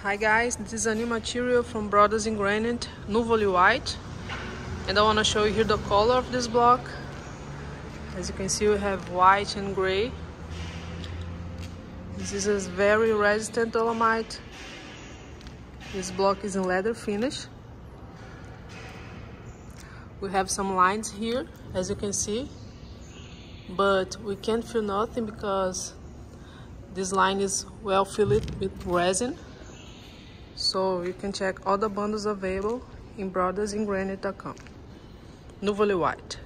Hi guys, this is a new material from Brothers in Granite, Nuvole White, and I want to show you here the color of this block. As you can see, we have white and gray. This is a very resistant Dolomite. This block is in leather finish. We have some lines here, as you can see, but we can't feel nothing because this line is well filled with resin. So you can check all the bundles available in brothersinGranite.com. Nuvole White.